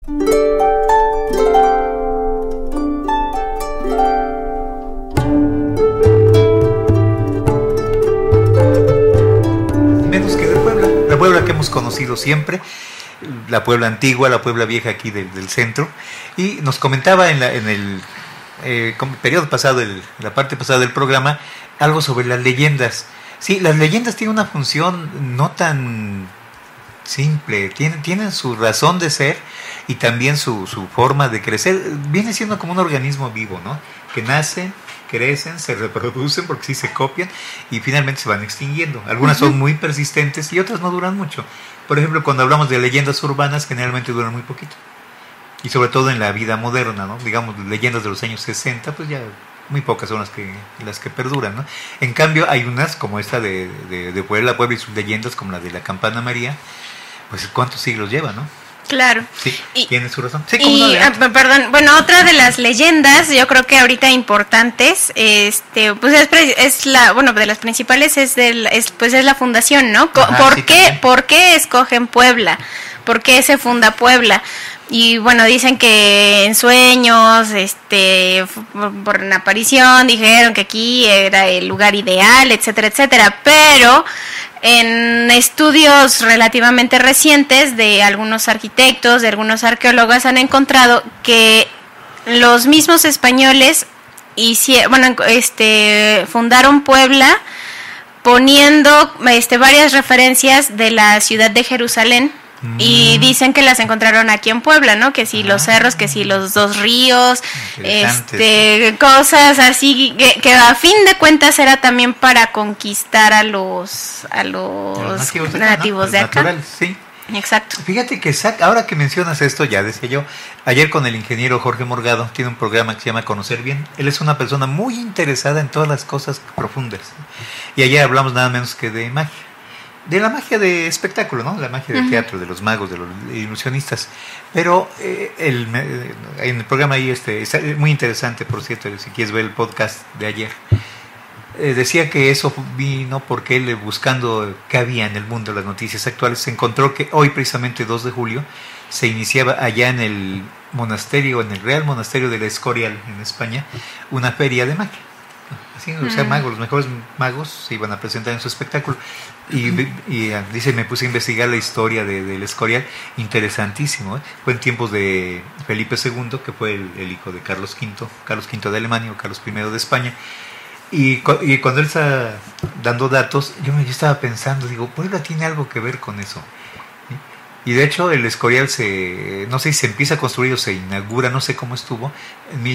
Menos que de Puebla, la Puebla que hemos conocido siempre, la Puebla antigua, la Puebla vieja aquí del centro, y nos comentaba en el periodo pasado, la parte pasada del programa, algo sobre las leyendas. Sí, las leyendas tienen una función no tan simple, tienen su razón de ser y también su forma de crecer. Viene siendo como un organismo vivo, ¿no? Que nacen, crecen, se reproducen porque sí se copian y finalmente se van extinguiendo. Algunas son muy persistentes y otras no duran mucho. Por ejemplo, cuando hablamos de leyendas urbanas, generalmente duran muy poquito. Y sobre todo en la vida moderna, ¿no? Digamos, leyendas de los años 60, pues ya muy pocas son las que perduran, ¿no? En cambio, hay unas como esta de Puebla y sus leyendas, como la de la Campana María, pues ¿cuántos siglos lleva, no? Claro. Sí, tiene su razón. Sí, perdón, bueno, otra de las leyendas, yo creo que ahorita importantes, pues es la, bueno, de las principales es la fundación, ¿no? ¿Por qué escogen Puebla? ¿Por qué se funda Puebla? Y bueno, dicen que en sueños, por una aparición, dijeron que aquí era el lugar ideal, etcétera, etcétera, pero en estudios relativamente recientes de algunos arquitectos, de algunos arqueólogos, han encontrado que los mismos españoles fundaron Puebla poniendo varias referencias de la ciudad de Jerusalén. Y dicen que las encontraron aquí en Puebla, ¿no? Que si los cerros, que si los dos ríos, cosas así que a fin de cuentas era también para conquistar a los nativos de acá. Naturales, sí. Exacto. Fíjate que ahora que mencionas esto, ya decía yo, ayer con el ingeniero Jorge Morgado, tiene un programa que se llama Conocer Bien. Él es una persona muy interesada en todas las cosas profundas. Y ayer hablamos nada menos que de magia. De la magia de espectáculo, ¿no? La magia del teatro, de los magos, de los ilusionistas. Pero en el programa ahí está muy interesante, por cierto, si quieres ver el podcast de ayer. Decía que eso vino porque él, buscando qué había en el mundo de las noticias actuales, se encontró que hoy, precisamente 2 de julio, se iniciaba allá en el Real Monasterio del Escorial, en España, una feria de magia. Así, o sea, los mejores magos se iban a presentar en su espectáculo. Y dice, me puse a investigar la historia del Escorial, interesantísimo, ¿eh? Fue en tiempos de Felipe II, que fue el hijo de Carlos V de Alemania, o Carlos I de España. Y cuando él está dando datos, yo estaba pensando, digo, Puebla tiene algo que ver con eso. Y de hecho el Escorial no sé si se empieza a construir o se inaugura, no sé cómo estuvo, en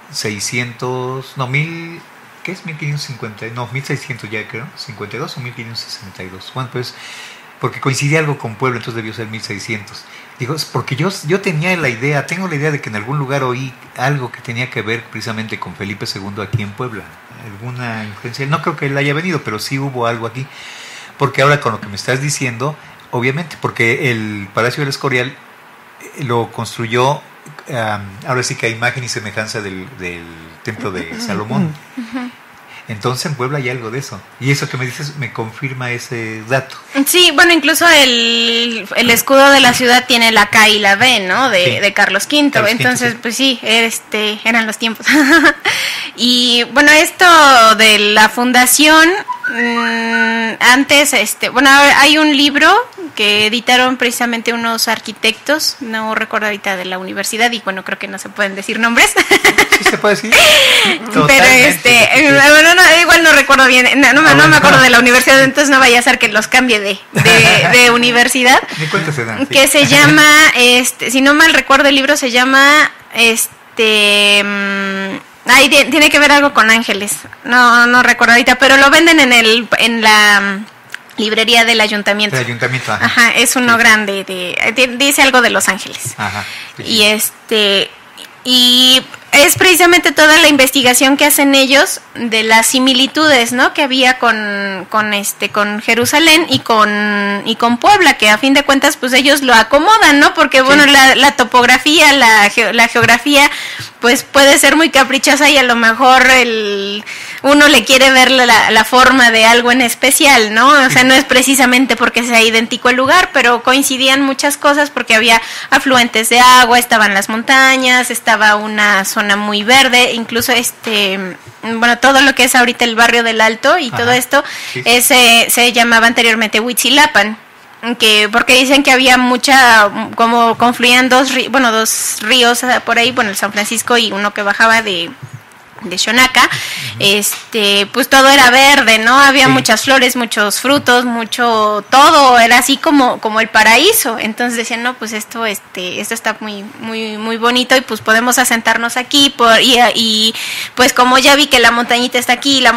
1550, no, 1600 ya creo, 52 o 1562. Bueno, pues, porque coincidía algo con Puebla, entonces debió ser 1600. Digo, es porque yo tengo la idea de que en algún lugar oí algo que tenía que ver precisamente con Felipe II aquí en Puebla. Alguna influencia, no creo que él haya venido, pero sí hubo algo aquí. Porque ahora con lo que me estás diciendo, obviamente, porque el Palacio del Escorial lo construyó, ahora sí que a imagen y semejanza del templo de Salomón. Entonces en Puebla hay algo de eso. Y eso que me dices me confirma ese dato. Sí, bueno, incluso el escudo de la ciudad tiene la K y la B, ¿no? De Carlos V. Entonces, sí. Pues sí, eran los tiempos. Y bueno, esto de la fundación, antes, bueno, hay un libro que editaron precisamente unos arquitectos, no recuerdo ahorita de la universidad, y bueno, creo que no se pueden decir nombres. Sí se puede decir. Pero bueno, igual no recuerdo bien, no me acuerdo de la universidad, entonces no vaya a ser que los cambie de universidad. Ni cuenta se dan. Que se llama, si no mal recuerdo, el libro se llama, tiene que ver algo con ángeles, no recuerdo ahorita, pero lo venden en la librería del ayuntamiento. Del ayuntamiento, ajá. Ajá, es uno grande, dice algo de Los Ángeles. Ajá. Sí. Y es precisamente toda la investigación que hacen ellos de las similitudes, ¿no? Que había con Jerusalén y con Puebla, que a fin de cuentas pues ellos lo acomodan, ¿no? Porque bueno, la topografía, la geografía pues puede ser muy caprichosa y a lo mejor uno le quiere ver la forma de algo en especial, ¿no? O sea, no es precisamente porque sea idéntico el lugar, pero coincidían muchas cosas porque había afluentes de agua, estaban las montañas, estaba una zona muy verde, incluso bueno, todo lo que es ahorita el barrio del Alto y todo esto se llamaba anteriormente Huitzilapan. Porque dicen que había como confluían dos ríos por ahí, bueno, el San Francisco y uno que bajaba de Xonaca, pues todo era verde, ¿no? Había muchas flores, muchos frutos, todo era así como el paraíso. Entonces decían, no, pues esto está muy muy muy bonito y pues podemos asentarnos aquí y pues como ya vi que la montañita está aquí, la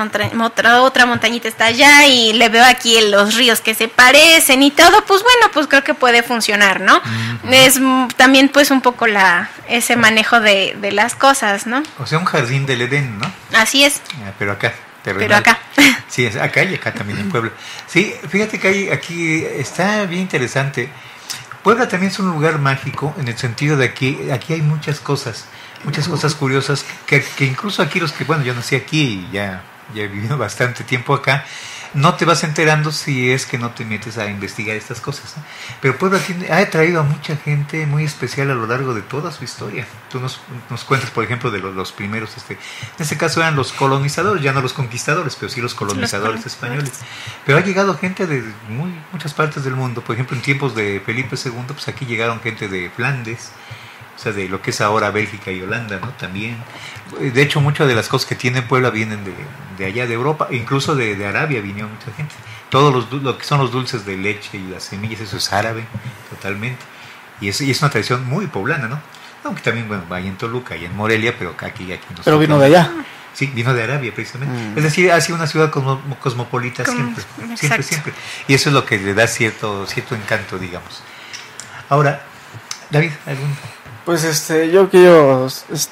otra montañita está allá y le veo aquí los ríos que se parecen y todo, pues bueno, pues creo que puede funcionar, ¿no? Es también pues un poco ese manejo de las cosas, ¿no? O sea, un jardín del Edén, ¿no? Así es. Pero acá. Pero acá. Sí, acá y acá también en Puebla. Sí, fíjate que aquí está bien interesante. Puebla también es un lugar mágico en el sentido de que aquí hay muchas cosas curiosas que incluso aquí los que, bueno, yo nací aquí y ya he vivido bastante tiempo acá, no te vas enterando si es que no te metes a investigar estas cosas, ¿no? Pero Puebla ha atraído a mucha gente muy especial a lo largo de toda su historia. Tú nos cuentas, por ejemplo, de los primeros, en este caso eran los colonizadores, ya no los conquistadores, pero sí los colonizadores españoles. Pero ha llegado gente de muchas partes del mundo. Por ejemplo, en tiempos de Felipe II, pues aquí llegaron gente de Flandes, o sea, de lo que es ahora Bélgica y Holanda, ¿no? También. De hecho, muchas de las cosas que tiene Puebla vienen de allá de Europa, incluso de Arabia vinieron mucha gente. Lo que son los dulces de leche y las semillas, eso es árabe, totalmente. Y es una tradición muy poblana, ¿no? Aunque también, bueno, hay en Toluca y en Morelia, pero aquí no. Pero vino de allá. Sí, vino de Arabia precisamente. Es decir, ha sido una ciudad cosmopolita siempre. Y eso es lo que le da cierto encanto, digamos. Ahora, David, ¿algún...? Pues yo quiero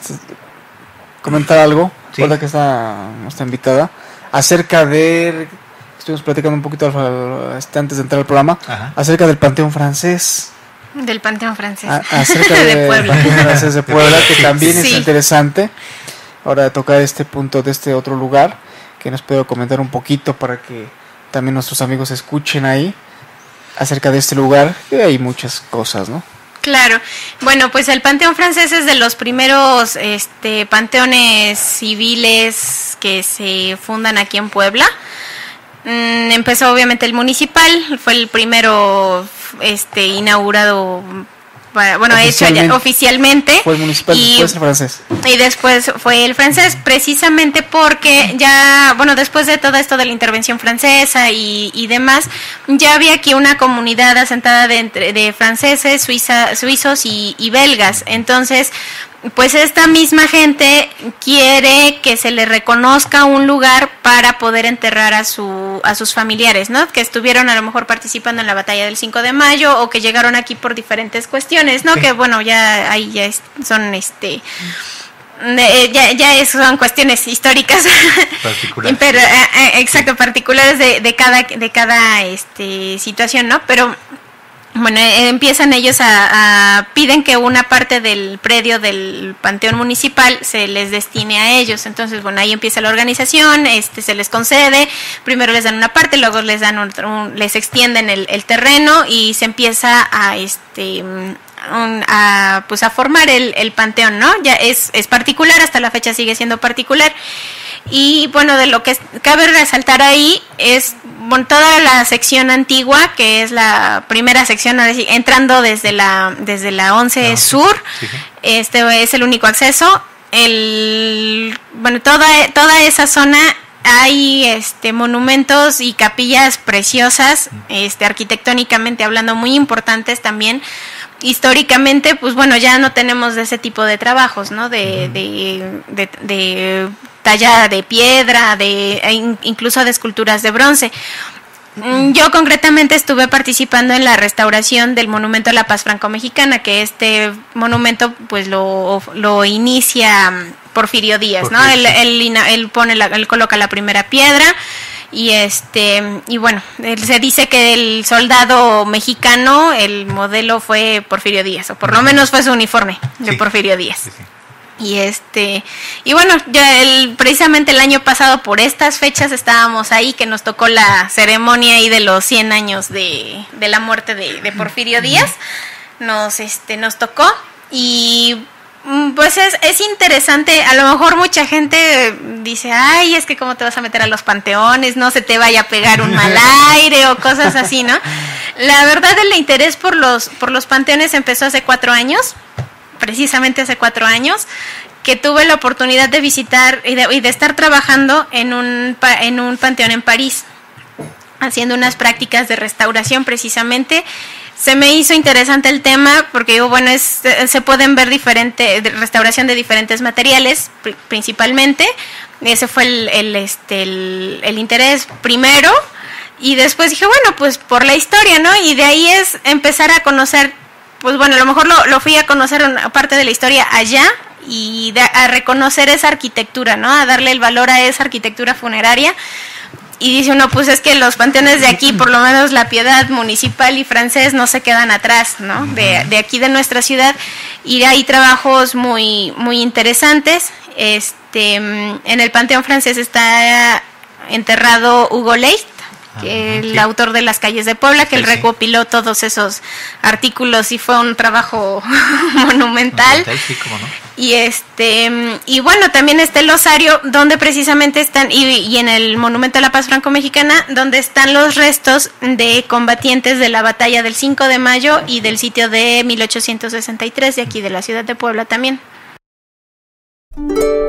comentar algo, ahora que está invitada, acerca estuvimos platicando un poquito antes de entrar al programa, acerca del Panteón Francés. Del Panteón Francés. Acerca de Puebla. Panteón Francés de Puebla, que también es interesante. Ahora de tocar este punto de este otro lugar, que nos puedo comentar un poquito para que también nuestros amigos escuchen ahí acerca de este lugar, que hay muchas cosas, ¿no? Claro, bueno, pues el Panteón Francés es de los primeros panteones civiles que se fundan aquí en Puebla. Empezó obviamente el municipal, fue el primero inaugurado, bueno, hecho oficialmente. Fue el municipal y después el francés. Y después fue el francés, precisamente porque ya, bueno, después de todo esto de la intervención francesa y demás, ya había aquí una comunidad asentada de franceses, suizos y belgas. Entonces, pues esta misma gente quiere que se le reconozca un lugar para poder enterrar a sus familiares, ¿no? Que estuvieron a lo mejor participando en la batalla del 5 de mayo o que llegaron aquí por diferentes cuestiones, ¿no? Sí. Que bueno, ya ahí ya son son cuestiones históricas particulares. Pero exacto, particulares de cada situación, ¿no? Pero bueno, empiezan ellos piden que una parte del predio del panteón municipal se les destine a ellos. Entonces, bueno, ahí empieza la organización, se les concede, primero les dan una parte, luego les dan les extienden el terreno y se empieza a formar el panteón, ¿no? Ya es particular, hasta la fecha sigue siendo particular. Y bueno, de lo que cabe resaltar ahí es toda la sección antigua, que es la primera sección, entrando desde la 11 Sur, sí. Es el único acceso. Toda esa zona hay monumentos y capillas preciosas, arquitectónicamente hablando, muy importantes también. Históricamente, pues bueno, ya no tenemos de ese tipo de trabajos, ¿no? De talla de piedra, incluso de esculturas de bronce. Yo concretamente estuve participando en la restauración del monumento a la paz franco-mexicana, que este monumento pues lo inicia Porfirio Díaz, ¿no? Él coloca la primera piedra. Y bueno, se dice que el soldado mexicano, el modelo fue Porfirio Díaz, o por lo menos fue su uniforme de Porfirio Díaz. Sí. Y bueno, precisamente el año pasado por estas fechas estábamos ahí, que nos tocó la ceremonia ahí de los 100 años de la muerte de Porfirio Díaz. Nos tocó, y pues es interesante. A lo mejor mucha gente dice, ay, es que cómo te vas a meter a los panteones, no se te vaya a pegar un mal aire o cosas así, ¿no? La verdad, el interés por los panteones empezó hace 4 años, precisamente hace 4 años, que tuve la oportunidad de visitar y de estar trabajando en un panteón en París, haciendo unas prácticas de restauración precisamente. Se me hizo interesante el tema porque, bueno, se pueden ver restauración de diferentes materiales, principalmente. Ese fue el interés primero, y después dije, bueno, pues por la historia, ¿no? Y de ahí es empezar a conocer, pues bueno, a lo mejor lo fui a conocer una parte de la historia allá, y a reconocer esa arquitectura, ¿no? A darle el valor a esa arquitectura funeraria. Y dice uno, pues es que los panteones de aquí, por lo menos la Piedad Municipal y Francés, no se quedan atrás, ¿no? De aquí de nuestra ciudad. Y hay trabajos muy, muy interesantes. En el Panteón Francés está enterrado Hugo Leit, que el autor de Las Calles de Puebla, que él recopiló todos esos artículos, y fue un trabajo monumental. Sí, cómo no. Y bueno, también está el osario, donde precisamente están, y en el Monumento a la Paz Franco-Mexicana, donde están los restos de combatientes de la batalla del 5 de mayo y del sitio de 1863, de aquí de la ciudad de Puebla también.